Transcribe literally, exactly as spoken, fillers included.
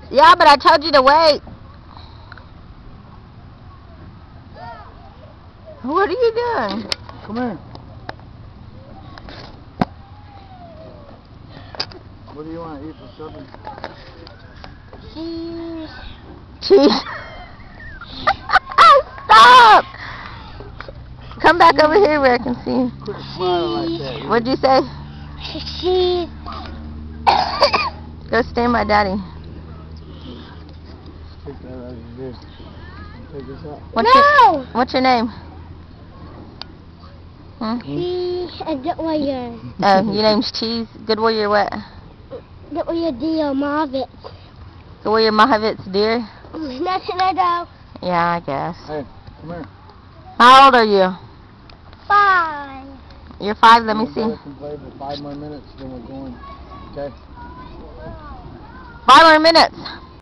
Yeah, but I told you to wait. What are you doing? Come here. What do you want to eat for supper? Cheese. Cheese. Stop! Come back over here where I can see. Quit smiling like that. What'd you say? Cheese. Go stay my daddy. Take that out of here. Take this out. What's No! Your, what's your name? Hmm? Cheese and Good Warrior. Oh, your name's Cheese. Good Warrior what? Good Warrior Deal Marvin. Good Warrior Mahavitz deer? Nothing I know. Yeah, I guess. Hey, come here. How old are you? Five. You're five, let me see. We'll play for five more minutes, then we're going. Okay? Five more minutes.